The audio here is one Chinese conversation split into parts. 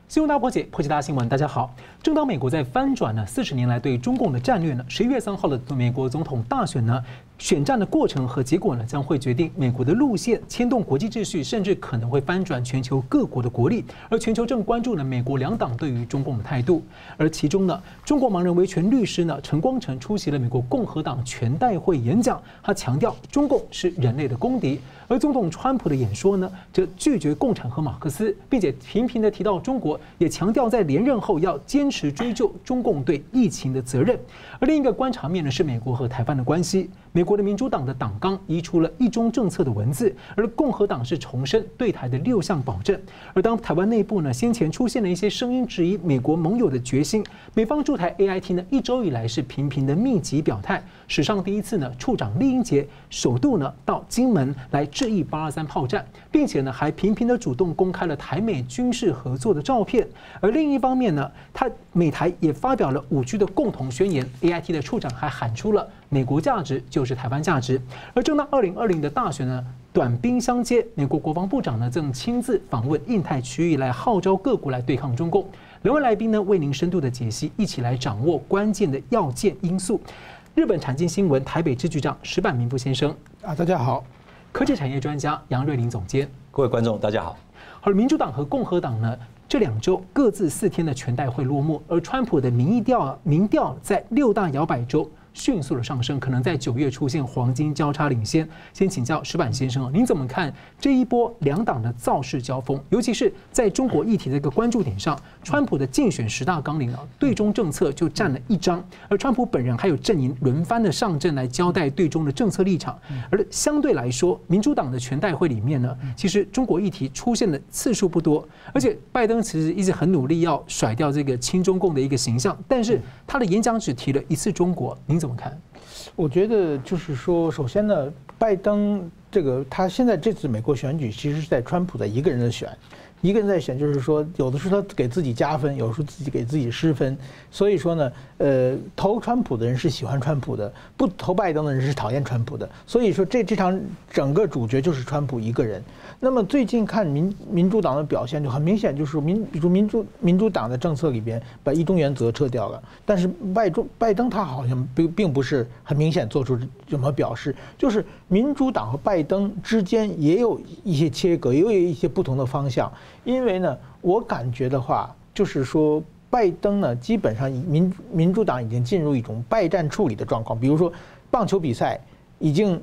新闻大破解，破解大新闻。大家好，正当美国在翻转了40年来对中共的战略呢，11月3号的美国总统大选呢，选战的过程和结果呢，将会决定美国的路线，牵动国际秩序，甚至可能会翻转全球各国的国力。而全球正关注呢，美国两党对于中共的态度。而其中呢，中国盲人维权律师呢陈光诚出席了美国共和党全代会演讲，他强调中共是人类的公敌。而总统川普的演说呢，则拒绝共产和马克思，并且频频的提到中国，也强调在连任后要坚持追究中共对疫情的责任。而另一个观察面呢，是美国和台湾的关系。美国的民主党的党纲移除了一中政策的文字，而共和党是重申对台的6项保证。而当台湾内部呢，先前出现了一些声音质疑美国盟友的决心，美方驻台 AIT 呢1周以来是频频的密集表态，史上第一次呢，处长酈英杰首度呢到金门来致意823炮战，并且呢还频频的主动公开了台美军事合作的照片。而另一方面呢，美台也发表了5G 的共同宣言 ，AIT 的处长还喊出了美国价值就是台湾价值。而正当2020的大选呢短兵相接，美国国防部长呢正亲自访问印太区域来号召各国来对抗中共。2位来宾呢为您深度的解析，一起来掌握关键的要件因素。日本产经新闻台北支局长石坂明夫先生大家好。 科技产业专家杨瑞麟总监， 各位观众大家好。 而民主党和共和党呢，这2周各自4天的全代会落幕，而川普的民调在6大摇摆州迅速的上升，可能在9月出现黄金交叉领先。先请教石坂先生，您怎么看这一波两党的造势交锋？尤其是在中国议题的一个关注点上，川普的竞选10大纲领对中政策就占了1章，而川普本人还有阵营轮番的上阵来交代对中的政策立场。而相对来说，民主党的全代会里面呢，其实中国议题出现的次数不多，而且拜登其实一直很努力要甩掉这个亲中共的一个形象，但是他的演讲只提了1次中国，您怎么看？ 我觉得就是说，首先呢，拜登他现在这次美国选举其实是在川普的一个人的选。一个人在选，就是说，有的时候他给自己加分，有时候自己给自己失分。所以说呢，投川普的人是喜欢川普的，不投拜登的人是讨厌川普的。所以说这场整个主角就是川普一个人。那么最近看民主党的表现就很明显，就是民主党的政策里边把一中原则撤掉了，但是拜登他好像并不是很明显做出什么表示，就是民主党和拜登之间也有一些切割，也有一些不同的方向。因为呢，我感觉的话，就是说，拜登呢，基本上民主党已经进入一种败战处理的状况。比如说，棒球比赛已经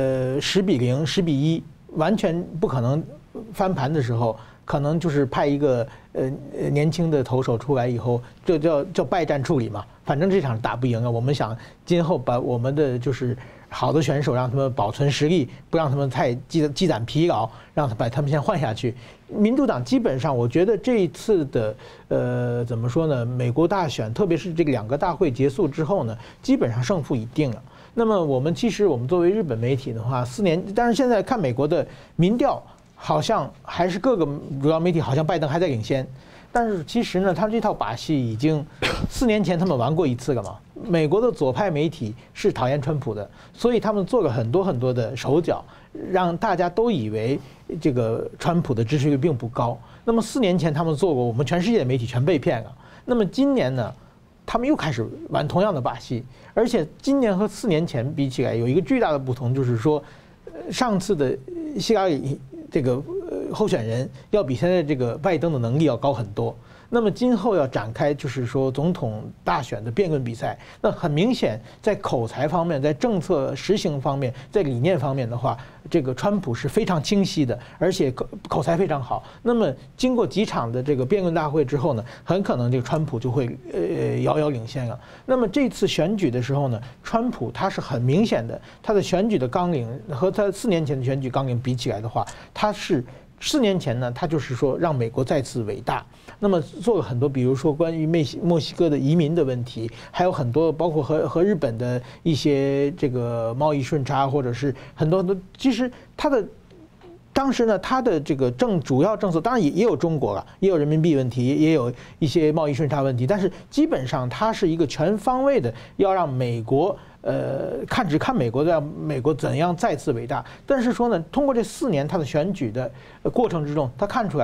10比0、10比1，完全不可能翻盘的时候，可能就是派一个年轻的投手出来以后，这叫败战处理嘛。反正这场打不赢啊，我们想今后把我们的就是好的选手让他们保存实力，不让他们太积攒疲劳，把他们先换下去。民主党基本上，我觉得这一次的怎么说呢？美国大选，特别是这个2个大会结束之后呢，基本上胜负已定了。那么我们作为日本媒体的话，4年，但是现在看美国的民调，好像还是各个主要媒体好像拜登还在领先。但是其实呢，他们这套把戏已经4年前他们玩过1次了嘛。美国的左派媒体是讨厌川普的，所以他们做了很多的手脚，让大家都以为这个川普的支持率并不高。那么4年前他们做过，我们全世界的媒体全被骗了。那么今年呢，他们又开始玩同样的把戏，而且今年和4年前比起来有一个巨大的不同，就是说，上次的希拉里这个候选人要比现在这个拜登的能力要高很多。那么今后要展开就是说总统大选的辩论比赛，那很明显在口才方面，在政策实行方面，在理念方面的话，这个川普是非常清晰的，而且口才非常好。那么经过几场的这个辩论大会之后呢，很可能这个川普就会遥遥领先了。那么这次选举的时候呢，川普他是很明显的，他的选举的纲领和他4年前的选举纲领比起来的话，他是4年前呢，他就是说让美国再次伟大。那么做了很多，比如说关于墨西哥的移民的问题，还有很多包括和日本的一些这个贸易顺差，或者是很多。其实当时呢，他的这个主要政策，当然也有中国了，也有人民币问题，也有一些贸易顺差问题，但是基本上它是一个全方位的，要让美国只看美国的美国怎样再次伟大。但是说呢，通过这4年他的选举的过程之中，他看出来了，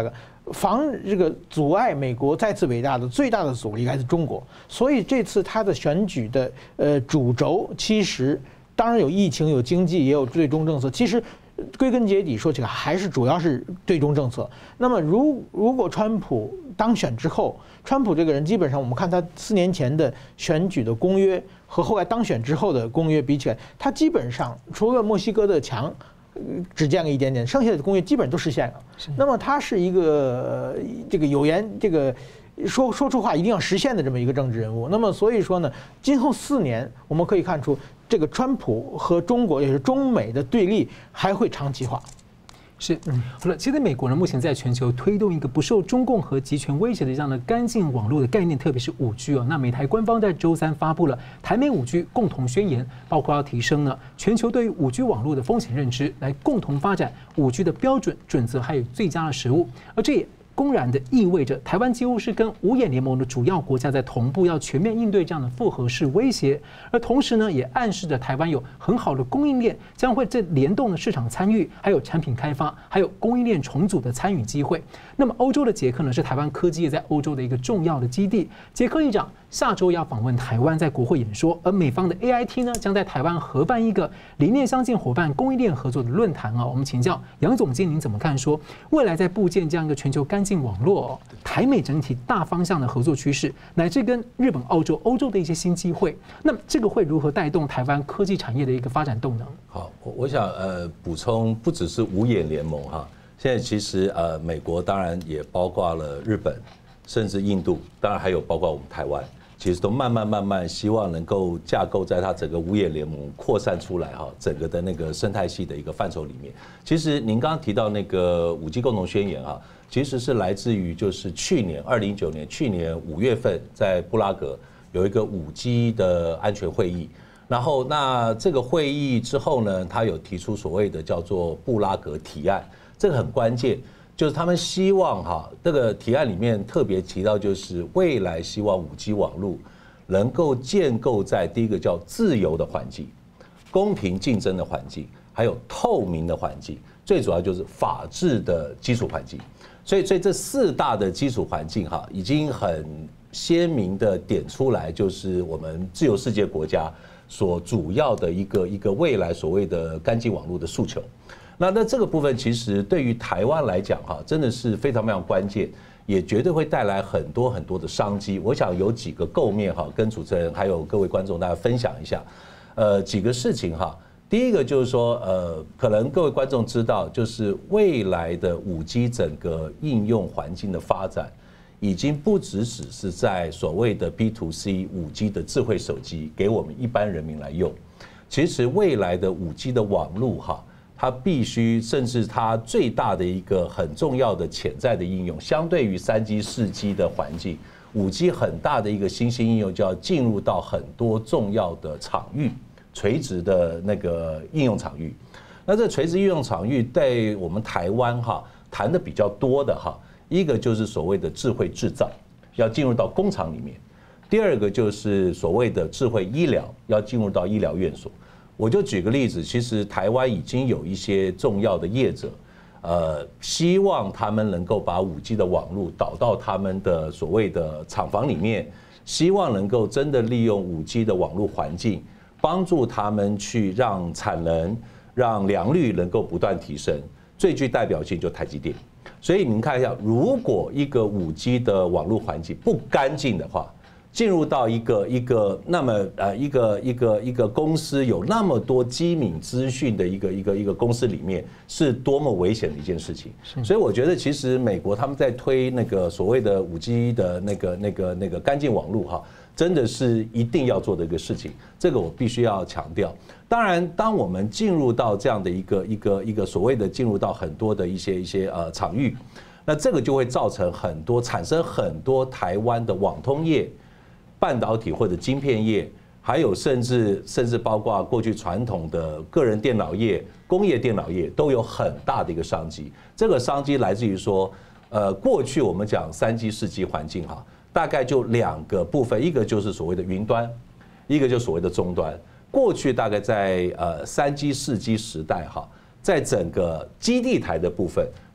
这个阻碍美国再次伟大的最大的阻力来自中国，所以这次他的选举的主轴其实当然有疫情、有经济，也有对中政策。其实归根结底说起来，还是主要是对中政策。那么如果川普当选之后，川普这个人基本上我们看他4年前的选举的公约和后来当选之后的公约比起来，他基本上除了墨西哥的墙只降了一点点，剩下的公约基本都实现了。那么他是一个这个有言这个说出话一定要实现的这么一个政治人物。那么所以说呢，今后4年我们可以看出，这个川普和中国也是中美的对立还会长期化。 是，好了，其实美国呢，目前在全球推动一个不受中共和集权威胁的这样的干净网络的概念，特别是5G哦。那美台官方在周3发布了台美5G共同宣言，包括要提升呢全球对于5G网络的风险认知，来共同发展5G的标准准则，还有最佳的实务，而这也公然的意味着台湾几乎是跟5眼联盟的主要国家在同步，要全面应对这样的复合式威胁。而同时呢，也暗示着台湾有很好的供应链，将会这联动的市场参与，还有产品开发，还有供应链重组的参与机会。那么欧洲的捷克呢，是台湾科技业在欧洲的一个重要的基地。捷克议长下周要访问台湾，在国会演说。而美方的 AIT 呢，将在台湾合办一个理念相近伙伴供应链合作的论坛啊。我们请教杨总监，您怎么看？说未来在布建这样一个全球干净网络，台美整体大方向的合作趋势，乃至跟日本、澳洲、欧洲的一些新机会，那么这个会如何带动台湾科技产业的一个发展动能？ 好，我想补充，不只是5眼联盟哈，现在其实美国当然也包括了日本，甚至印度，当然还有包括我们台湾。其实都慢慢希望能够架构在它整个5眼联盟扩散出来哈，整个的那个生态系的一个范畴里面。其实您刚刚提到那个5G共同宣言哈，其实是来自于就是去年2019年去年5月份在布拉格有一个5G 的安全会议，然后那这个会议之后呢，他有提出所谓的叫做布拉格提案，这个很关键。就是他们希望哈，这个提案里面特别提到，就是未来希望5G 网络能够建构在第一个叫自由的环境、公平竞争的环境，还有透明的环境，最主要就是法治的基础环境。所以这4大的基础环境哈，已经很鲜明的点出来，就是我们自由世界国家所主要的一个未来所谓的干净网络的诉求。那这个部分其实对于台湾来讲哈，真的是非常非常关键，也绝对会带来很多的商机。我想有几个构面哈，跟主持人还有各位观众大家分享一下，几个事情哈。第一个就是说，可能各位观众知道，就是未来的5G 整个应用环境的发展，已经不只是在所谓的 B2C 5G 的智慧手机给我们一般人民来用，其实未来的5G 的网路哈。它必须，甚至它最大的一个很重要的潜在的应用，相对于3G、4G 的环境，5G 很大的一个新兴应用就要进入到很多重要的场域，垂直的那个应用场域。那这垂直应用场域对我们台湾哈谈的比较多的哈，一个就是所谓的智慧制造，要进入到工厂里面；第二个就是所谓的智慧医疗，要进入到医疗院所。我就举个例子，其实台湾已经有一些重要的业者，希望他们能够把5G 的网路导到他们的所谓的厂房里面，希望能够真的利用5G 的网路环境，帮助他们去让产能、让良率能够不断提升。最具代表性就台积电。所以您看一下，如果一个5G 的网路环境不干净的话，进入到一个那么一个公司有那么多机敏资讯的一个公司里面，是多么危险的一件事情。所以我觉得其实美国他们在推那个所谓的5G 的那个干净网路哈，真的是一定要做的一个事情。这个我必须要强调。当然，当我们进入到这样的一个所谓的进入到很多的一些场域，那这个就会造成产生很多台湾的网通业、半导体或者晶片业，还有甚至包括过去传统的个人电脑业、工业电脑业，都有很大的一个商机。这个商机来自于说，过去我们讲3G、4G 环境哈，大概就2个部分，一个就是所谓的云端，一个就是所谓的终端。过去大概在3G、4G 时代哈，在整个基地台的部分，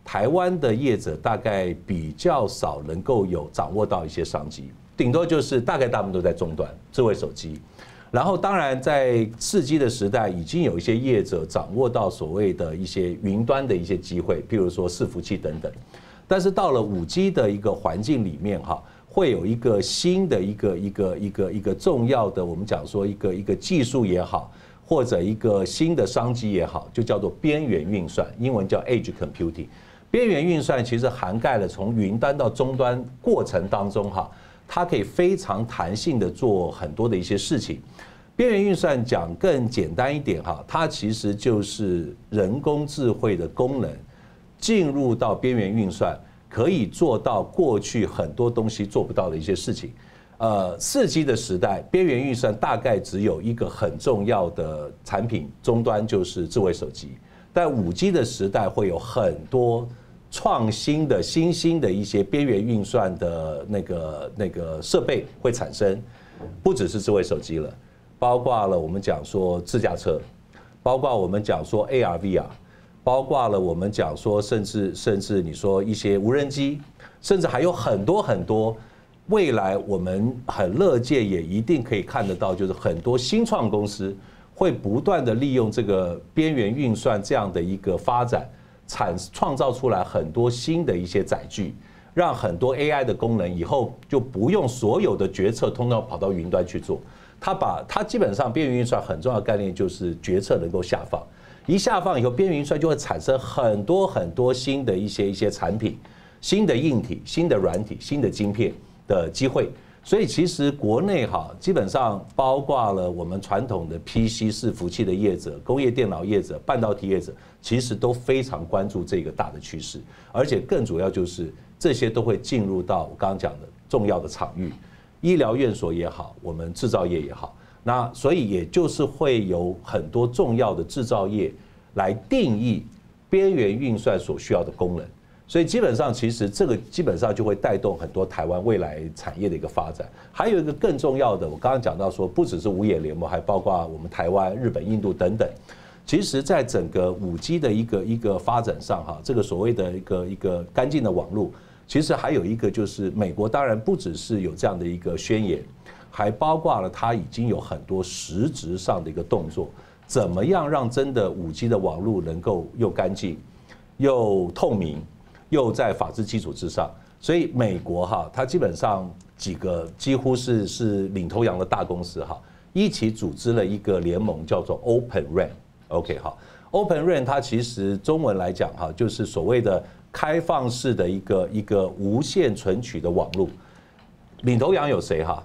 台湾的业者大概比较少能够有掌握到一些商机，顶多就是大概大部分都在终端智慧手机。然后当然在4G的时代，已经有一些业者掌握到所谓的一些云端的一些机会，譬如说伺服器等等。但是到了5G的一个环境里面哈，会有一个新的一个重要的，我们讲说一个技术也好，或者一个新的商机也好，就叫做边缘运算，英文叫 Edge Computing。边缘运算其实涵盖了从云端到终端过程当中哈，它可以非常弹性的做很多的一些事情。边缘运算讲更简单一点哈，它其实就是人工智慧的功能进入到边缘运算，可以做到过去很多东西做不到的一些事情。4G 的时代，边缘运算大概只有一个很重要的产品终端，就是智慧手机。但5G 的时代会有很多创新的新兴的一些边缘运算的那个设备会产生，不只是智慧手机了，包括了我们讲说自驾车，包括我们讲说 AR/VR， 包括了我们讲说甚至你说一些无人机，甚至还有很多未来我们很乐见也一定可以看得到，就是很多新创公司会不断的利用这个边缘运算这样的一个发展，创造出来很多新的一些载具，让很多 AI 的功能以后就不用所有的决策通通跑到云端去做。它基本上边缘运算很重要的概念就是决策能够下放，一下放以后，边缘运算就会产生很多新的一些产品、新的硬体、新的软体、新的晶片的机会。所以其实国内哈，基本上包括了我们传统的 PC 伺服器的业者、工业电脑业者、半导体业者，其实都非常关注这个大的趋势，而且更主要就是这些都会进入到我刚刚讲的重要的场域，医疗院所也好，我们制造业也好，那所以也就是会有很多重要的制造业来定义边缘运算所需要的功能。所以基本上，其实这个基本上就会带动很多台湾未来产业的一个发展。还有一个更重要的，我刚刚讲到说，不只是五眼联盟，还包括我们台湾、日本、印度等等。其实，在整个5G 的一个发展上，哈，这个所谓的一个干净的网络，其实还有一个就是美国当然不只是有这样的一个宣言，还包括了它已经有很多实质上的一个动作，怎么样让真的5G 的网络能够又干净又透明，又在法治基础之上，所以美国哈，它基本上几个几乎是领头羊的大公司哈，一起组织了一个联盟，叫做 Open RAN。OK 好 ，Open RAN 它其实中文来讲哈，就是所谓的开放式的一个无线存取的网络。领头羊有谁哈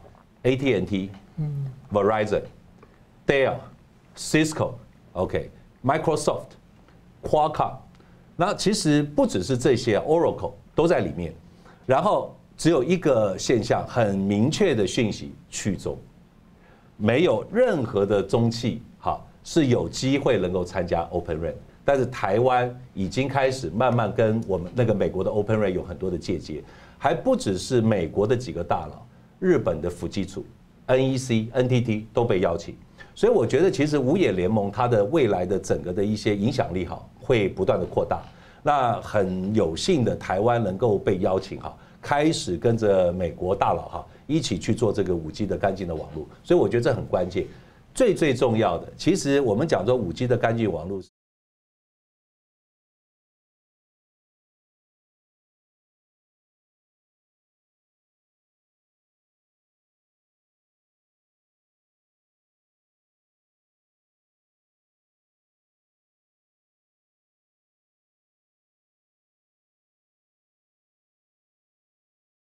？AT&T、Verizon、Dell、Cisco、OK、Microsoft、Qualcomm。那其实不只是这些 ，Oracle 都在里面。然后只有一个现象很明确的讯息：去中，没有任何的中企好是有机会能够参加 Open RAN。但是台湾已经开始慢慢跟我们那个美国的 Open RAN 有很多的借鉴，还不只是美国的几个大佬，日本的福基处、NEC、NTT 都被邀请。所以我觉得其实五眼联盟它的未来的整个的一些影响力哈，会不断的扩大。那很有幸的台湾能够被邀请哈，开始跟着美国大佬哈一起去做这个5G 的干净的网络。所以我觉得这很关键。最重要的，其实我们讲说5G 的干净网络。